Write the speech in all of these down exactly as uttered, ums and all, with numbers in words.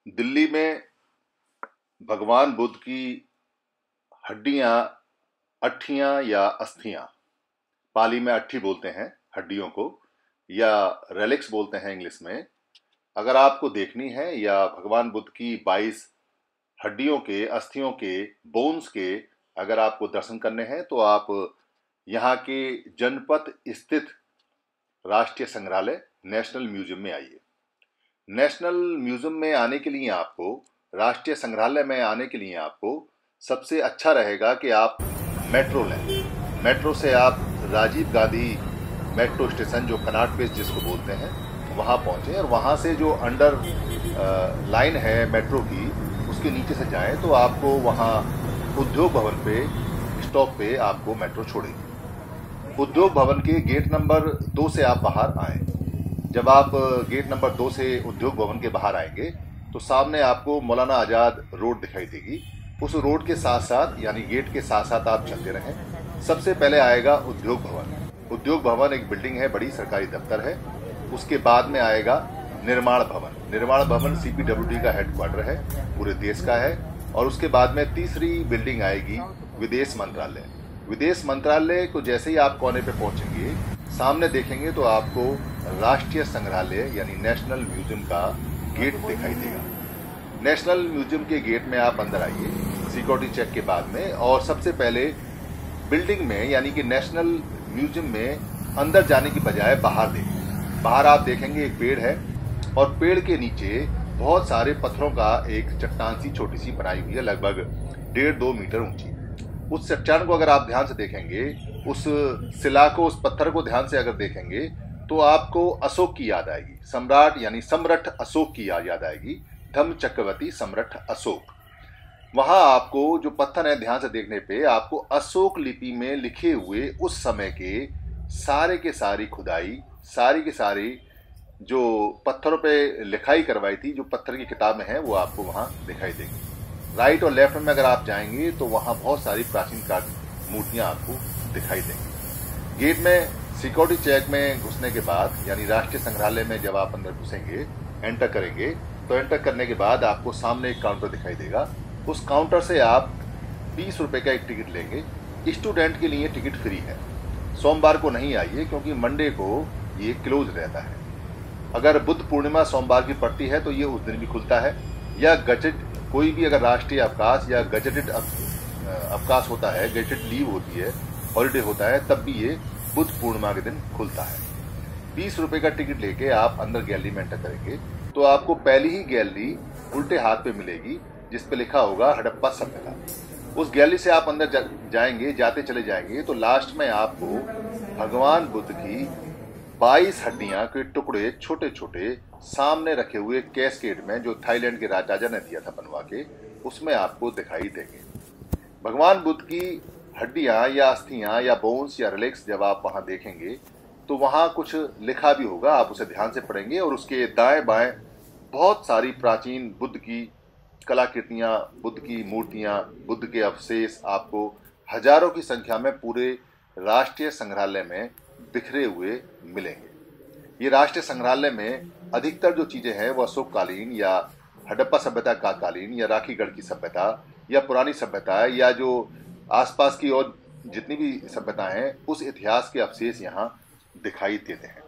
दिल्ली में भगवान बुद्ध की हड्डियां, अट्ठियां या अस्थियां, पाली में अट्ठी बोलते हैं हड्डियों को, या रेलिक्स बोलते हैं इंग्लिश में, अगर आपको देखनी है, या भगवान बुद्ध की बाईस हड्डियों के, अस्थियों के, बोन्स के अगर आपको दर्शन करने हैं तो आप यहाँ के जनपथ स्थित राष्ट्रीय संग्रहालय नेशनल म्यूजियम में आइए। नेशनल म्यूजियम में आने के लिए आपको, राष्ट्रीय संग्रहालय में आने के लिए आपको सबसे अच्छा रहेगा कि आप मेट्रो लें। मेट्रो से आप राजीव गांधी मेट्रो स्टेशन, जो कनॉट प्लेस जिसको बोलते हैं, वहाँ पहुँचें और वहाँ से जो अंडर लाइन है मेट्रो की, उसके नीचे से जाएं तो आपको वहाँ उद्योग भवन पे स्टॉप पे आपको मेट्रो छोड़ेगी। उद्योग भवन के गेट नंबर दो से आप बाहर आएँ। जब आप गेट नंबर दो से उद्योग भवन के बाहर आएंगे तो सामने आपको मौलाना आज़ाद रोड दिखाई देगी। उस रोड के साथ साथ, यानी गेट के साथ साथ आप चलते रहें। सबसे पहले आएगा उद्योग भवन। उद्योग भवन एक बिल्डिंग है, बड़ी सरकारी दफ्तर है। उसके बाद में आएगा निर्माण Bhavan. Nirman Bhavan C P W D का हेडक्वार्टर है, पूरे देश का है। और उसके बाद में तीसरी बिल्डिंग आएगी विदेश मंत्रालय। विदेश मंत्रालय को जैसे ही आप कोने पे पहुंचेंगे, सामने देखेंगे तो आपको राष्ट्रीय संग्रहालय यानी नेशनल म्यूजियम का गेट दिखाई देगा। नेशनल म्यूजियम के गेट में आप अंदर आइए सिक्योरिटी चेक के बाद में, और सबसे पहले बिल्डिंग में यानी कि नेशनल म्यूजियम में अंदर जाने की बजाय बाहर देखिए। बाहर आप देखेंगे एक पेड़ है, और पेड़ के नीचे बहुत सारे पत्थरों का एक चट्टान सी छोटी सी बनाई हुई है, लगभग डेढ़ दो मीटर ऊंची। उस चट्टान को अगर आप ध्यान से देखेंगे, उस शिला को, उस पत्थर को ध्यान से अगर देखेंगे तो आपको अशोक की याद आएगी। सम्राट यानी सम्राट अशोक की याद आएगी। धम्म चक्रवर्ती सम्राट अशोक। वहां आपको जो पत्थर है, ध्यान से देखने पे आपको अशोक लिपि में लिखे हुए उस समय के सारे के सारी खुदाई, सारी के सारी जो पत्थरों पे लिखाई करवाई थी, जो पत्थर की किताबें हैं, वो आपको वहां दिखाई देंगी। राइट और लेफ्ट में अगर आप जाएंगे तो वहां बहुत सारी प्राचीन काल मूर्तियां आपको दिखाई देंगी। गेट में सिक्योरिटी चेक में घुसने के बाद, यानी राष्ट्रीय संग्रहालय में जब आप अंदर घुसेंगे, एंटर करेंगे, तो एंटर करने के बाद आपको सामने एक काउंटर दिखाई देगा। उस काउंटर से आप बीस रुपए का एक टिकट लेंगे। स्टूडेंट के लिए टिकट फ्री है। सोमवार को नहीं आइए क्योंकि मंडे को ये क्लोज रहता है। अगर बुद्ध पूर्णिमा सोमवार की पड़ती है तो ये उस दिन भी खुलता है, या गजट कोई भी अगर राष्ट्रीय अवकाश या गजटेड अवकाश होता है, गजटेड लीव होती है, हॉलीडे होता है, तब भी ये बुद्ध पूर्णिमा के दिन खुलता है। बीस रुपए का टिकट लेके आप अंदर गैलरी में एंटर करेंगे तो आपको पहली ही गैलरी उल्टे हाथ पे मिलेगी, जिस पे लिखा होगा हड़प्पा सभ्यता। उस गैलरी से आप अंदर जा, जाएंगे जाते चले जाएंगे तो लास्ट में आपको भगवान बुद्ध की बाईस हड्डियां के टुकड़े छोटे छोटे सामने रखे हुए कैस्केड में, जो थाईलैंड के राजा ने दिया था बनवा के, उसमें आपको दिखाई देंगे। भगवान बुद्ध की हड्डियां या अस्थियां या बोन्स या रिलिक्स जब आप वहां देखेंगे तो वहां कुछ लिखा भी होगा, आप उसे ध्यान से पढ़ेंगे। और उसके दाएं बाएं बहुत सारी प्राचीन बुद्ध की कलाकृतियां, बुद्ध की मूर्तियां, बुद्ध के अवशेष आपको हजारों की संख्या में पूरे राष्ट्रीय संग्रहालय में बिखरे हुए मिलेंगे। ये राष्ट्रीय संग्रहालय में अधिकतर जो चीजें हैं वो अशोक कालीन या हड़प्पा सभ्यता का कालीन या राखीगढ़ की सभ्यता या पुरानी सभ्यता है, या जो आसपास की और जितनी भी सभ्यता हैं, उस इतिहास के अवशेष यहाँ दिखाई देते हैं।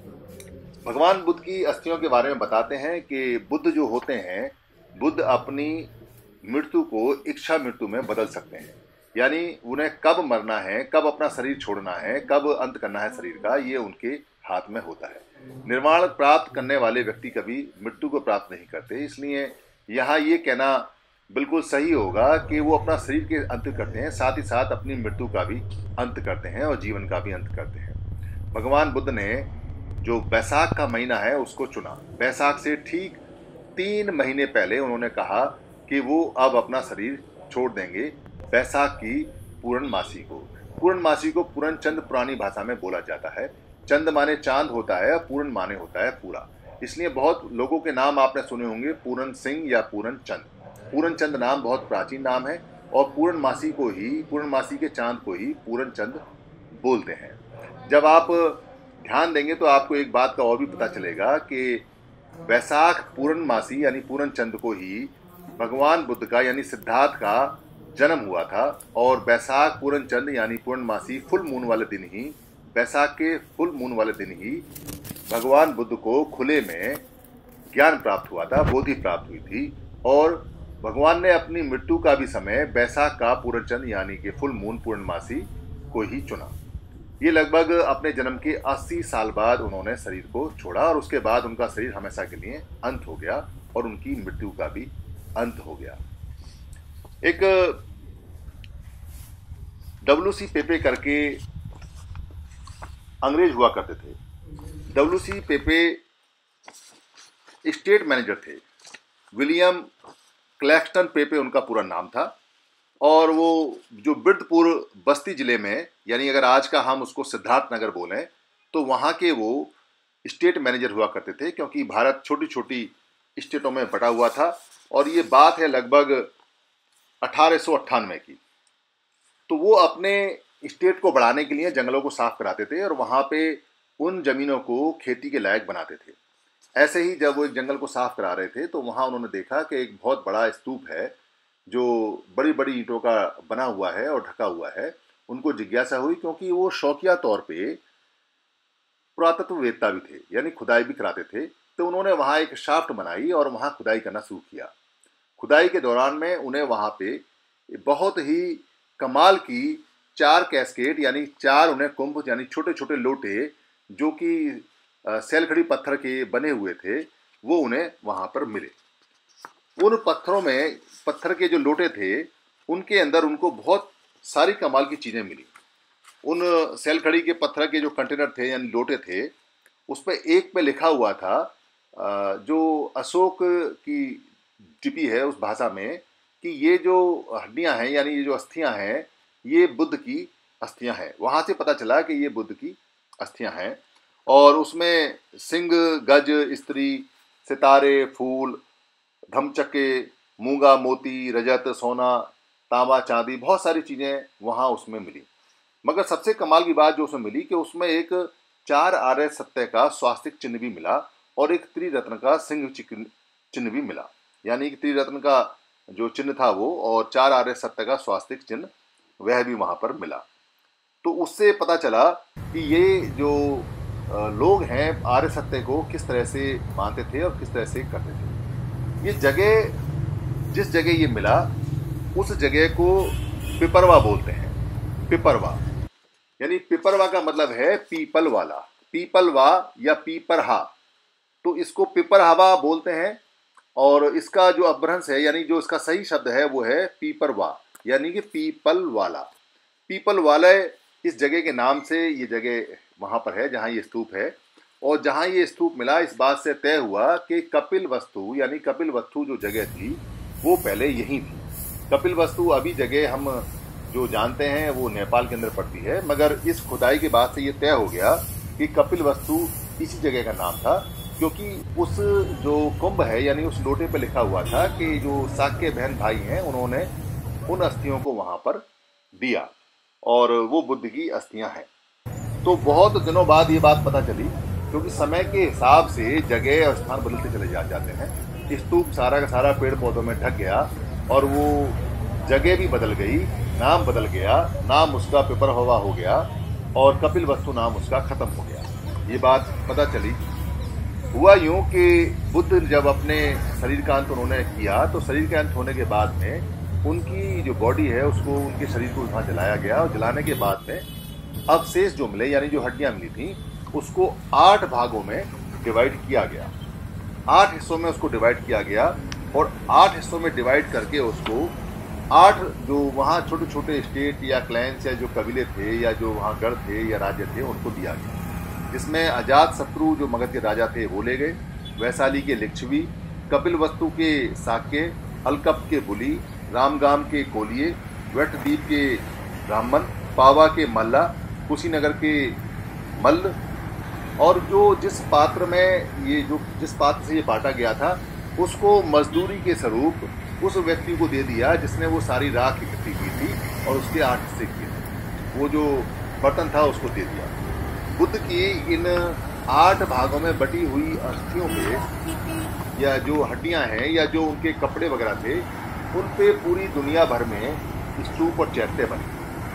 भगवान बुद्ध की अस्थियों के बारे में बताते हैं कि बुद्ध जो होते हैं, बुद्ध अपनी मृत्यु को इच्छा मृत्यु में बदल सकते हैं। यानी उन्हें कब मरना है, कब अपना शरीर छोड़ना है, कब अंत करना है शरीर का, ये उनके हाथ में होता है। निर्वाण प्राप्त करने वाले व्यक्ति कभी मृत्यु को प्राप्त नहीं करते, इसलिए यहाँ ये कहना बिल्कुल सही होगा कि वो अपना शरीर के अंत करते हैं, साथ ही साथ अपनी मृत्यु का भी अंत करते हैं और जीवन का भी अंत करते हैं। भगवान बुद्ध ने जो बैसाख का महीना है उसको चुना। बैसाख से ठीक तीन महीने पहले उन्होंने कहा कि वो अब अपना शरीर छोड़ देंगे। बैसाख की पूर्णमासी को पूर्णमासी को पूर्ण चंद पुरानी भाषा में बोला जाता है। चंद माने चांद होता है, पूर्ण माने होता है पूरा। इसलिए बहुत लोगों के नाम आपने सुने होंगे, पूर्ण सिंह या पूर्ण चंद। पूर्ण चंद नाम बहुत प्राचीन नाम है, और पूर्णमासी को ही, पूर्णमासी के चांद को ही पूर्ण चंद बोलते हैं। जब आप ध्यान देंगे तो आपको एक बात का और भी पता चलेगा कि वैशाख पूर्णमासी यानी पूर्ण चंद्र को ही भगवान बुद्ध का यानी सिद्धार्थ का जन्म हुआ था। और वैशाख पूर्ण चंद्र यानी पूर्णमासी फुल मून वाले दिन ही, वैशाख के फुल मून वाले दिन ही भगवान बुद्ध को खुले में ज्ञान प्राप्त हुआ था, बोधि प्राप्त हुई थी। और भगवान ने अपनी मृत्यु का भी समय वैशाख का पूर्ण चंद्र यानी कि फुल मून पूर्णमासी को ही चुना। ये लगभग अपने जन्म के अस्सी साल बाद उन्होंने शरीर को छोड़ा और उसके बाद उनका शरीर हमेशा के लिए अंत हो गया और उनकी मृत्यु का भी अंत हो गया। एक डब्ल्यू सी पेपे करके अंग्रेज हुआ करते थे। W C Peppe state manager थे। विलियम क्लैक्सटन पेपे उनका पूरा नाम था। और वो जो बिरदपुर बस्ती जिले में, यानी अगर आज का हम उसको सिद्धार्थ नगर बोलें, तो वहाँ के वो स्टेट मैनेजर हुआ करते थे, क्योंकि भारत छोटी छोटी स्टेटों में बटा हुआ था। और ये बात है लगभग अठारह सौ अट्ठानवे की। तो वो अपने स्टेट को बढ़ाने के लिए जंगलों को साफ कराते थे और वहाँ पे उन जमीनों को खेती के लायक बनाते थे। ऐसे ही जब वो एक जंगल को साफ करा रहे थे तो वहाँ उन्होंने देखा कि एक बहुत बड़ा स्तूप है जो बड़ी बड़ी ईंटों का बना हुआ है और ढका हुआ है। उनको जिज्ञासा हुई, क्योंकि वो शौकिया तौर पे पुरातत्ववेत्ता भी थे, यानी खुदाई भी कराते थे। तो उन्होंने वहाँ एक शाफ्ट बनाई और वहाँ खुदाई करना शुरू किया। खुदाई के दौरान में उन्हें वहाँ पे बहुत ही कमाल की चार कैस्केड यानी चार उन्हें कुंभ यानी छोटे छोटे लोटे जो कि सैलखड़ी पत्थर के बने हुए थे, वो उन्हें वहाँ पर मिले। उन पत्थरों में, पत्थर के जो लोटे थे उनके अंदर उनको बहुत सारी कमाल की चीज़ें मिली। उन सैलखड़ी के पत्थर के जो कंटेनर थे यानी लोटे थे, उस पर एक पे लिखा हुआ था जो अशोक की लिपि है उस भाषा में, कि ये जो हड्डियां हैं यानी ये जो अस्थियां हैं ये बुद्ध की अस्थियां हैं। वहाँ से पता चला कि ये बुद्ध की अस्थियां हैं। और उसमें सिंह, गज, स्त्री, सितारे, फूल, धमचक्के, मूंगा, मोती, रजत, सोना, तांबा, चांदी, बहुत सारी चीज़ें वहाँ उसमें मिली। मगर सबसे कमाल की बात जो उसमें मिली कि उसमें एक चार आर्य सत्य का स्वास्तिक चिन्ह भी मिला और एक त्रिरत्न का सिंह चिन्ह भी मिला। यानी कि त्रिरत्न का जो चिन्ह था वो और चार आर्य सत्य का स्वास्तिक चिन्ह वह भी वहाँ पर मिला। तो उससे पता चला कि ये जो लोग हैं आर्य सत्य को किस तरह से मानते थे और किस तरह से करते थे। ये जगह, जिस जगह ये मिला उस जगह को पिपरवा बोलते हैं। पिपरवा यानी पिपरवा का मतलब है पीपल वाला, पीपलवा या पीपरहा। तो इसको पिपरहवा बोलते हैं और इसका जो अपभ्रंश है यानी जो इसका सही शब्द है वो है पीपरवा, यानी कि पीपल वाला। पीपल वाला इस जगह के नाम से ये जगह वहाँ पर है जहाँ ये स्तूप है। और जहाँ ये स्तूप मिला इस बात से तय हुआ कि कपिल वस्तु यानी कपिल वस्तु जो जगह थी वो पहले यहीं थी। कपिल वस्तु अभी जगह हम जो जानते हैं वो नेपाल के अंदर पड़ती है, मगर इस खुदाई के बाद से ये तय हो गया कि कपिल वस्तु इसी जगह का नाम था, क्योंकि उस जो कुंभ है यानी उस लोटे पे लिखा हुआ था कि जो साक्य बहन भाई हैं उन्होंने उन अस्थियों को वहाँ पर दिया और वो बुद्ध की अस्थियाँ हैं। तो बहुत दिनों बाद ये बात पता चली, क्योंकि समय के हिसाब से जगह और स्थान बदलते चले जा जाते हैं। स्तूप सारा का सारा पेड़ पौधों में ढक गया और वो जगह भी बदल गई, नाम बदल गया, नाम उसका पिपरहवा हो गया और कपिल वस्तु नाम उसका खत्म हो गया। ये बात पता चली। हुआ यूं कि बुद्ध जब अपने शरीर का अंत उन्होंने किया तो शरीर के अंत होने के बाद में उनकी जो बॉडी है उसको, उनके शरीर को वहाँ जलाया गया और जलाने के बाद में अवशेष जो मिले यानी जो हड्डियाँ मिली थी उसको आठ भागों में डिवाइड किया गया। आठ हिस्सों में उसको डिवाइड किया गया और आठ हिस्सों में डिवाइड करके उसको आठ जो वहाँ छोटे छोटे स्टेट या क्लैंस या जो कबीले थे या जो वहाँ गढ़ थे या राज्य थे उनको दिया गया, जिसमें अजात शत्रु जो मगध के राजा थे वो ले गए, वैशाली के लिच्छवी, कपिल वस्तु के साक्य, अलकप के बुली, रामगाम के कोलिये, वटद्वीप के ब्राह्मण, पावा के मल्ला, कुशीनगर के मल्ल। और जो जिस पात्र में ये जो जिस पात्र से ये बांटा गया था उसको मजदूरी के स्वरूप उस व्यक्ति को दे दिया जिसने वो सारी राख इकट्ठी की थी और उसके आठ हिस्से किए थे। वो जो बर्तन था उसको दे दिया। बुद्ध की इन आठ भागों में बटी हुई अस्थियों पे या जो हड्डियां हैं या जो उनके कपड़े वगैरह थे, उन पे पूरी दुनिया भर में स्तूप और चैत्य बने।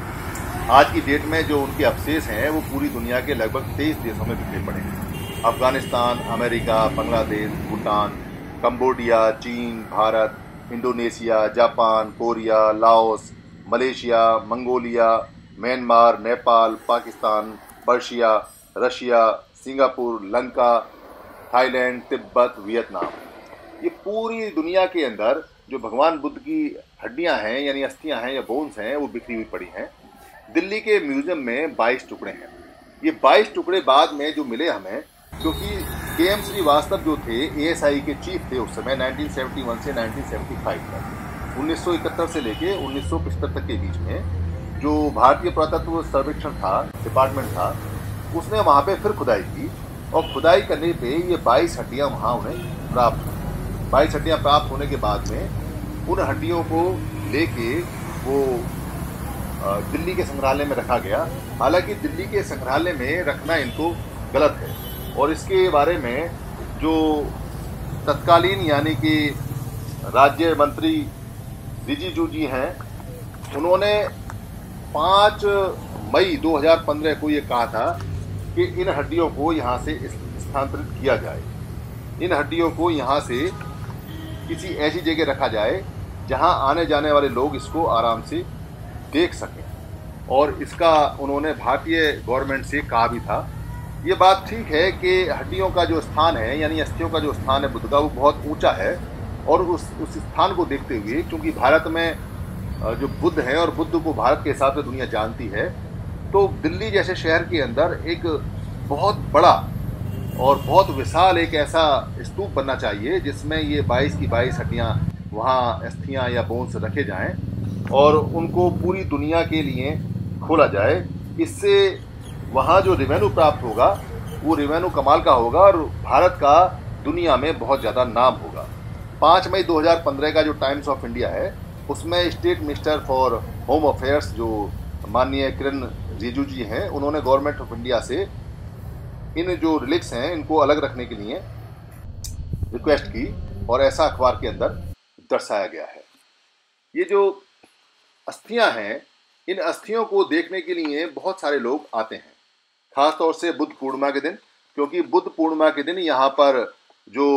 आज की डेट में जो उनके अवशेष हैं वो पूरी दुनिया के लगभग तेईस देशों में बिखरे पड़े हैं। अफगानिस्तान, अमेरिका, बांग्लादेश, भूटान, कंबोडिया, चीन, Bharat, Indonesia, Japan, Korea, Laos, Malaysia, Mongolia, Myanmar, Nepal, Pakistan, Persia, Russia, Singapore, Lanka, Thailand, Tibet, Vietnam, ये पूरी दुनिया के अंदर जो भगवान बुद्ध की हड्डियां हैं यानी अस्थियां हैं या बोन्स हैं वो बिखरी हुई पड़ी हैं। दिल्ली के म्यूजियम में बाईस टुकड़े हैं। ये बाईस टुकड़े बाद में जो मिले हमें, क्योंकि के एम श्रीवास्तव जो थे ए एस आई के चीफ थे उस समय नाइनटीन सेवेंटी वन से नाइनटीन सेवेंटी फाइव तक, उन्नीस सौ इकहत्तर से लेके उन्नीस सौ पचहत्तर तक के बीच में जो भारतीय पुरातत्व सर्वेक्षण था, डिपार्टमेंट था, उसने वहाँ पे फिर खुदाई की और खुदाई करने पे ये बाईस हड्डियाँ वहाँ उन्हें प्राप्त हुई। बाईस हड्डियाँ प्राप्त होने के बाद में उन हड्डियों को लेके वो दिल्ली के संग्रहालय में रखा गया। हालांकि दिल्ली के संग्रहालय में रखना इनको गलत है और इसके बारे में जो तत्कालीन यानी कि राज्य मंत्री रिजिजू जी हैं, उन्होंने पाँच मई दो हज़ार पंद्रह को ये कहा था कि इन हड्डियों को यहाँ से स्थानांतरित किया जाए। इन हड्डियों को यहाँ से किसी ऐसी जगह रखा जाए जहाँ आने जाने वाले लोग इसको आराम से देख सकें, और इसका उन्होंने भारतीय गवर्नमेंट से कहा भी था। ये बात ठीक है कि हड्डियों का जो स्थान है यानी अस्थियों का जो स्थान है बुद्ध का, वो बहुत ऊंचा है, और उस उस स्थान को देखते हुए, क्योंकि भारत में जो बुद्ध है और बुद्ध को भारत के हिसाब से दुनिया जानती है, तो दिल्ली जैसे शहर के अंदर एक बहुत बड़ा और बहुत विशाल एक ऐसा स्तूप बनना चाहिए जिसमें ये बाईस की बाईस हड्डियाँ वहाँ अस्थियाँ या बोन्स रखे जाएं और उनको पूरी दुनिया के लिए खोला जाए। इससे वहाँ जो रेवेन्यू प्राप्त होगा वो रेवेन्यू कमाल का होगा और भारत का दुनिया में बहुत ज़्यादा नाम होगा। पाँच मई दो हज़ार पंद्रह का जो टाइम्स ऑफ इंडिया है उसमें state minister for home affairs जो माननीय किरण रिजिजू जी हैं, उन्होंने गवर्नमेंट ऑफ इंडिया से इन जो रिलिक्स हैं इनको अलग रखने के लिए रिक्वेस्ट की और ऐसा अखबार के अंदर दर्शाया गया है। ये जो अस्थियां हैं, इन अस्थियों को देखने के लिए बहुत सारे लोग आते हैं, खास तौर से बुद्ध पूर्णिमा के दिन, क्योंकि बुद्ध पूर्णिमा के दिन यहाँ पर जो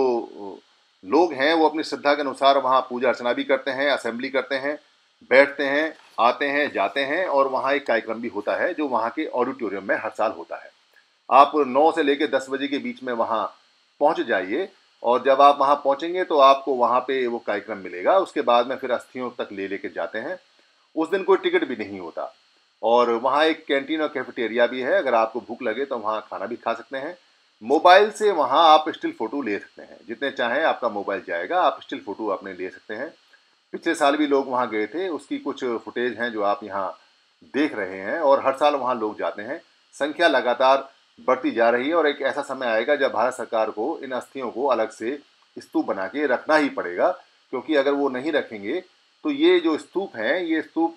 लोग हैं वो अपनी श्रद्धा के अनुसार वहाँ पूजा अर्चना भी करते हैं, असेंबली करते हैं, बैठते हैं, आते हैं, जाते हैं, और वहाँ एक कार्यक्रम भी होता है जो वहाँ के ऑडिटोरियम में हर साल होता है। आप नौ से लेकर दस बजे के बीच में वहाँ पहुँच जाइए, और जब आप वहाँ पहुँचेंगे तो आपको वहाँ पे वो कार्यक्रम मिलेगा। उसके बाद में फिर अस्थियों तक ले लेके जाते हैं। उस दिन कोई टिकट भी नहीं होता, और वहाँ एक कैंटीन और कैफेटेरिया भी है, अगर आपको भूख लगे तो वहाँ खाना भी खा सकते हैं। मोबाइल से वहाँ आप स्टिल फ़ोटो ले सकते हैं, जितने चाहें आपका मोबाइल जाएगा, आप स्टिल फ़ोटो अपने ले सकते हैं। पिछले साल भी लोग वहाँ गए थे, उसकी कुछ फुटेज हैं जो आप यहाँ देख रहे हैं, और हर साल वहाँ लोग जाते हैं। संख्या लगातार बढ़ती जा रही है और एक ऐसा समय आएगा जब भारत सरकार को इन अस्थियों को अलग से स्तूप बना के रखना ही पड़ेगा, क्योंकि अगर वो नहीं रखेंगे तो ये जो स्तूप हैं, ये स्तूप,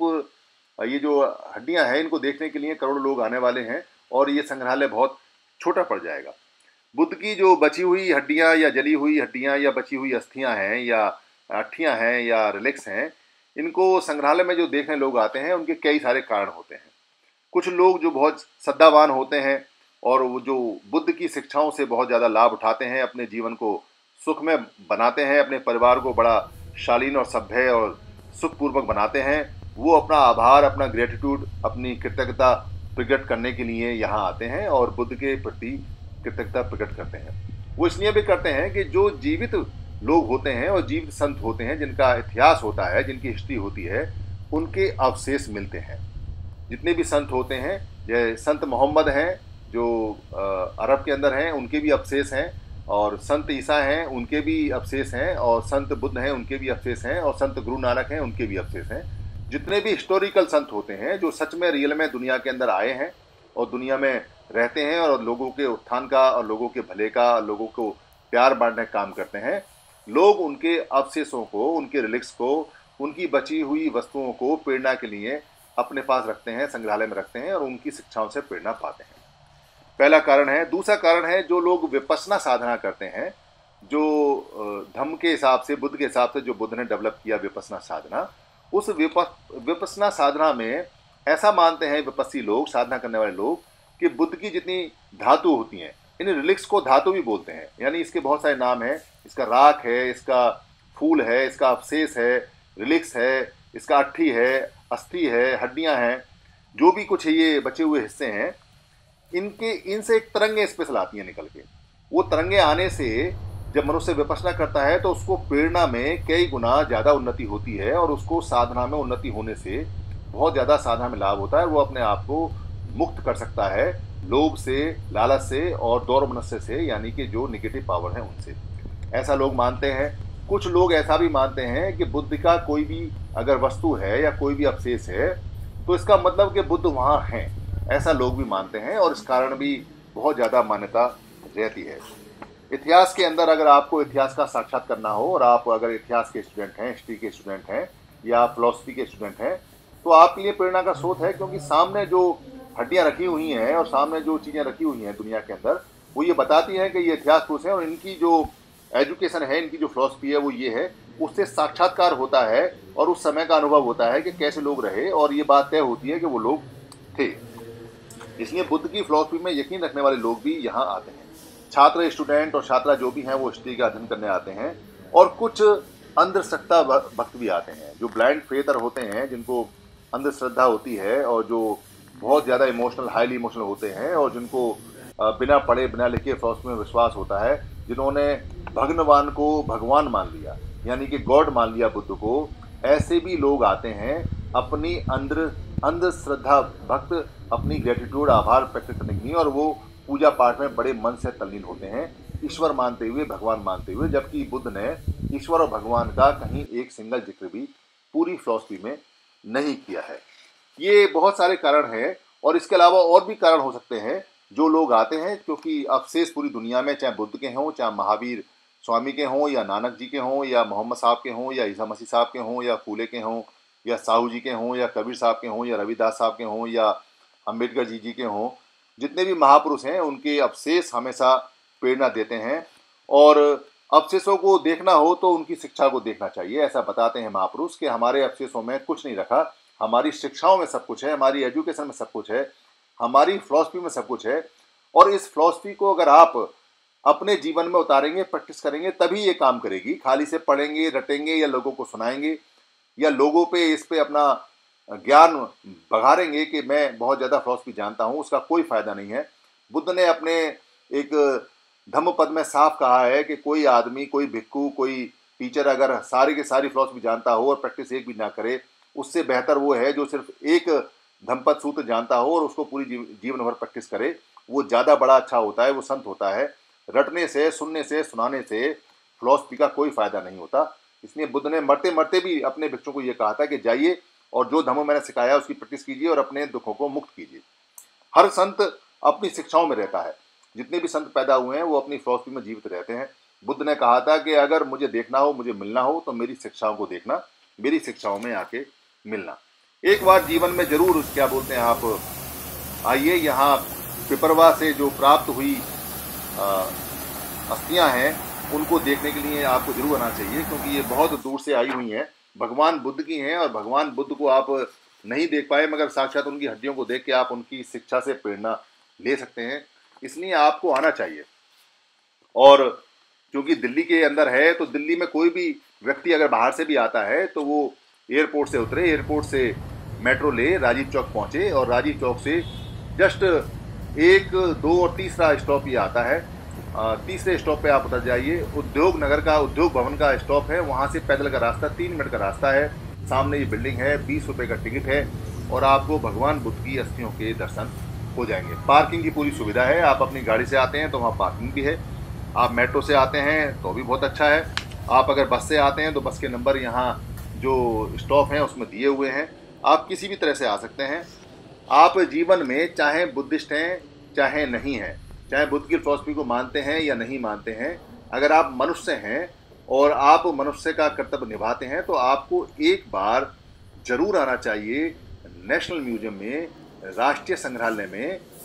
ये जो हड्डियां हैं, इनको देखने के लिए करोड़ों लोग आने वाले हैं और ये संग्रहालय बहुत छोटा पड़ जाएगा। बुद्ध की जो बची हुई हड्डियां या जली हुई हड्डियां या बची हुई अस्थियां हैं या अट्ठियां हैं या रिलिक्स हैं, इनको संग्रहालय में जो देखने लोग आते हैं उनके कई सारे कारण होते हैं। कुछ लोग जो बहुत श्रद्धावान होते हैं और वो जो बुद्ध की शिक्षाओं से बहुत ज़्यादा लाभ उठाते हैं, अपने जीवन को सुख में बनाते हैं, अपने परिवार को बड़ा शालीन और सभ्य और सुखपूर्वक बनाते हैं, वो अपना आभार, अपना ग्रेटिट्यूड, अपनी कृतज्ञता प्रकट करने के लिए यहाँ आते हैं और बुद्ध के प्रति कृतज्ञता प्रकट करते हैं। वो इसलिए भी करते हैं कि जो जीवित लोग होते हैं और जीवित संत होते हैं, जिनका इतिहास होता है, जिनकी हिस्ट्री होती है, उनके अवशेष मिलते हैं। जितने भी संत होते हैं, ये संत मोहम्मद हैं जो अरब के अंदर हैं, उनके भी अवशेष हैं, और संत ईसा हैं उनके भी अवशेष हैं, और संत बुद्ध हैं उनके भी अवशेष हैं, और संत गुरु नानक हैं उनके भी अवशेष हैं। जितने भी हिस्टोरिकल संत होते हैं जो सच में रियल में दुनिया के अंदर आए हैं और दुनिया में रहते हैं और लोगों के उत्थान का और लोगों के भले का और लोगों को प्यार बांटने का काम करते हैं, लोग उनके अवशेषों को, उनके रिलिक्स को, उनकी बची हुई वस्तुओं को प्रेरणा के लिए अपने पास रखते हैं, संग्रहालय में रखते हैं और उनकी शिक्षाओं से प्रेरणा पाते हैं। पहला कारण है। दूसरा कारण है जो लोग विपश्यना साधना करते हैं, जो धम्म के हिसाब से, बुद्ध के हिसाब से जो बुद्ध ने डेवलप किया विपश्यना साधना, उस विपश्यना साधना में ऐसा मानते हैं विपस्सी लोग, साधना करने वाले लोग, कि बुद्ध की जितनी धातु होती हैं, इन रिलिक्स को धातु भी बोलते हैं, यानी इसके बहुत सारे नाम हैं। इसका राख है, इसका फूल है, इसका अवशेष है, रिलिक्स है, इसका अट्ठी है, अस्थि है, हड्डियां हैं, जो भी कुछ है ये बचे हुए हिस्से हैं, इनके इनसे एक तरंगे स्पेशल आती हैं निकल के। वो तरंगे आने से जब मनुष्य विपश्यना करता है तो उसको प्रेरणा में कई गुना ज़्यादा उन्नति होती है, और उसको साधना में उन्नति होने से बहुत ज़्यादा साधना में लाभ होता है। वो अपने आप को मुक्त कर सकता है लोभ से, लालच से और दौर्मनस्य से, यानी कि जो निगेटिव पावर है उनसे। ऐसा लोग मानते हैं। कुछ लोग ऐसा भी मानते हैं कि बुद्ध का कोई भी अगर वस्तु है या कोई भी अवशेष है तो इसका मतलब कि बुद्ध वहाँ हैं, ऐसा लोग भी मानते हैं, और इस कारण भी बहुत ज़्यादा मान्यता रहती है। इतिहास के अंदर अगर आपको इतिहास का साक्षात करना हो, और आप अगर इतिहास के स्टूडेंट हैं, हिस्ट्री के स्टूडेंट हैं या फिलॉसफी के स्टूडेंट हैं, तो आपके लिए प्रेरणा का स्रोत है, क्योंकि सामने जो हड्डियाँ रखी हुई हैं और सामने जो चीज़ें रखी हुई हैं दुनिया के अंदर, वो ये बताती हैं कि ये इतिहास पुरुष हैं, और इनकी जो एजुकेशन है, इनकी जो फिलॉसफी है वो ये है, उससे साक्षात्कार होता है और उस समय का अनुभव होता है कि कैसे लोग रहे, और ये बात तय होती है कि वो लोग थे। इसलिए बुद्ध की फिलॉसफी में यकीन रखने वाले लोग भी यहाँ आते हैं। छात्र, स्टूडेंट और छात्रा जो भी हैं वो हिस्ट्री का अध्ययन करने आते हैं, और कुछ अंधश्रद्धा भक्त भी आते हैं, जो ब्लाइंड फेथर होते हैं, जिनको अंधश्रद्धा होती है और जो बहुत ज़्यादा इमोशनल, हाईली इमोशनल होते हैं, और जिनको बिना पढ़े बिना लिखे फिलॉसफी में विश्वास होता है, जिन्होंने भगवान को भगवान मान लिया, यानी कि गॉड मान लिया बुद्ध को। ऐसे भी लोग आते हैं अपनी अंदर अंधश्रद्धा भक्त अपनी ग्रेटिट्यूड, आभार प्रकट करने के लिए, और वो पूजा पाठ में बड़े मन से तल्लीन होते हैं, ईश्वर मानते हुए, भगवान मानते हुए, जबकि बुद्ध ने ईश्वर और भगवान का कहीं एक सिंगल जिक्र भी पूरी फिलॉसफी में नहीं किया है। ये बहुत सारे कारण हैं, और इसके अलावा और भी कारण हो सकते हैं जो लोग आते हैं, क्योंकि अवशेष पूरी दुनिया में, चाहे बुद्ध के हों, चाहे महावीर स्वामी के हों, या नानक जी के हों, या मोहम्मद साहब के हों, या ईसा मसीह साहब के हों, या फूले के हों, या साहू जी के हों, या कबीर साहब के हों, या रविदास साहब के हों, या अम्बेडकर जी जी के हों, जितने भी महापुरुष हैं उनके अवशेष हमेशा प्रेरणा देते हैं। और अवशेषों को देखना हो तो उनकी शिक्षा को देखना चाहिए। ऐसा बताते हैं महापुरुष कि हमारे अवशेषों में कुछ नहीं रखा, हमारी शिक्षाओं में सब कुछ है, हमारी एजुकेशन में सब कुछ है, हमारी फिलॉसफी में सब कुछ है। और इस फिलॉसफी को अगर आप अपने जीवन में उतारेंगे, प्रैक्टिस करेंगे, तभी ये काम करेगी। खाली से पढ़ेंगे, रटेंगे, या लोगों को सुनाएंगे, या लोगों पे इस पे अपना ज्ञान बघारेंगे कि मैं बहुत ज़्यादा फिलॉसफी जानता हूँ, उसका कोई फ़ायदा नहीं है। बुद्ध ने अपने एक धम्म पद में साफ कहा है कि कोई आदमी, कोई भिक्खु, कोई टीचर अगर सारी की सारी फिलॉसफी जानता हो और प्रैक्टिस एक भी ना करे, उससे बेहतर वो है जो सिर्फ एक धम्मपद सूत्र जानता हो और उसको पूरी जीवन भर प्रैक्टिस करे। वो ज़्यादा बड़ा अच्छा होता है, वो संत होता है। रटने से, सुनने से, सुनाने से फिलॉसफी का कोई फ़ायदा नहीं होता। इसलिए बुद्ध ने मरते मरते भी अपने भिक्षुओं को ये कहा था कि जाइए और जो धम्म मैंने सिखाया उसकी प्रैक्टिस कीजिए और अपने दुखों को मुक्त कीजिए। हर संत अपनी शिक्षाओं में रहता है। जितने भी संत पैदा हुए हैं वो अपनी फिलॉसफी में जीवित रहते हैं। बुद्ध ने कहा था कि अगर मुझे देखना हो, मुझे मिलना हो, तो मेरी शिक्षाओं को देखना, मेरी शिक्षाओं में आके मिलना। एक बार जीवन में जरूर क्या बोलते हैं आप आइए, यहाँ पिपरवा से जो प्राप्त हुई अस्थियां हैं उनको देखने के लिए आपको जरूर आना चाहिए, क्योंकि ये बहुत दूर से आई हुई हैं, भगवान बुद्ध की हैं। और भगवान बुद्ध को आप नहीं देख पाए, मगर साक्षात उनकी हड्डियों को देख के आप उनकी शिक्षा से प्रेरणा ले सकते हैं। इसलिए आपको आना चाहिए। और क्योंकि दिल्ली के अंदर है, तो दिल्ली में कोई भी व्यक्ति अगर बाहर से भी आता है तो वो एयरपोर्ट से उतरे, एयरपोर्ट से मेट्रो ले राजीव चौक पहुँचे, और राजीव चौक से जस्ट एक, दो और तीसरा स्टॉप ये आता है। तीसरे स्टॉप पे आप उतर जाइए। उद्योग नगर का, उद्योग भवन का स्टॉप है, वहाँ से पैदल का रास्ता तीन मिनट का रास्ता है। सामने ये बिल्डिंग है, बीस रुपये का टिकट है, और आपको भगवान बुद्ध की अस्थियों के दर्शन हो जाएंगे। पार्किंग की पूरी सुविधा है। आप अपनी गाड़ी से आते हैं तो वहाँ पार्किंग भी है। आप मेट्रो से आते हैं तो भी बहुत अच्छा है। आप अगर बस से आते हैं तो बस के नंबर यहाँ जो स्टॉप हैं उसमें दिए हुए हैं। आप किसी भी तरह से आ सकते हैं। आप जीवन में चाहे बुद्धिस्ट हैं चाहे नहीं हैं, चाहे बुद्ध की फिलॉसफी को मानते हैं या नहीं मानते हैं, अगर आप मनुष्य हैं और आप मनुष्य का कर्तव्य निभाते हैं, तो आपको एक बार जरूर आना चाहिए नेशनल म्यूजियम में, राष्ट्रीय संग्रहालय में,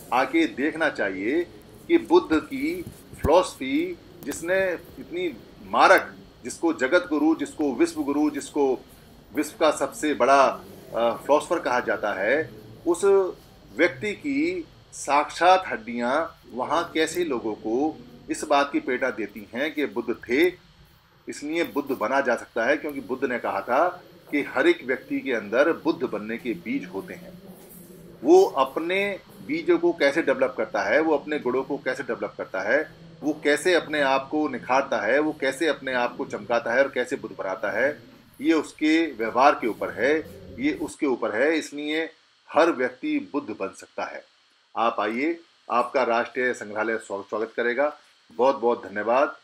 आके देखना चाहिए कि बुद्ध की फिलॉसफी, जिसने इतनी मारक, जिसको जगत गुरु, जिसको विश्व गुरु, जिसको विश्व का सबसे बड़ा फिलॉसफर कहा जाता है, उस व्यक्ति की साक्षात हड्डियां वहां कैसे लोगों को इस बात की पेटा देती हैं कि बुद्ध थे, इसलिए बुद्ध बना जा सकता है, क्योंकि बुद्ध ने कहा था कि हर एक व्यक्ति के अंदर बुद्ध बनने के बीज होते हैं। वो अपने बीजों को कैसे डेवलप करता है, वो अपने गुणों को कैसे डेवलप करता है, वो कैसे अपने आप को निखारता है, वो कैसे अपने आप को चमकाता है और कैसे बुद्ध बनाता है, ये उसके व्यवहार के ऊपर है, ये उसके ऊपर है। इसलिए हर व्यक्ति बुद्ध बन सकता है। आप आइए, आपका राष्ट्रीय संग्रहालय स्वागत करेगा। बहुत बहुत धन्यवाद।